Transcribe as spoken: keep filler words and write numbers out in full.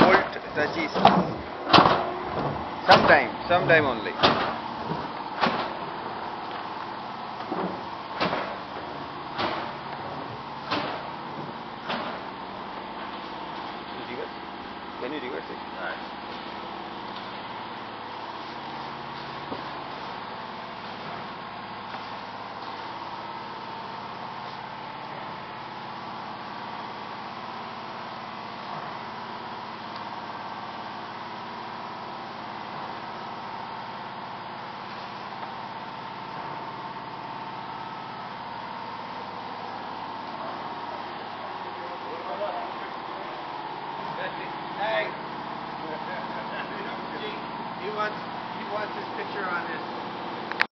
bolt touches. Sometime, sometime only. Reverse? Can you reverse it? Alright. Hey. He wants he wants his picture on this.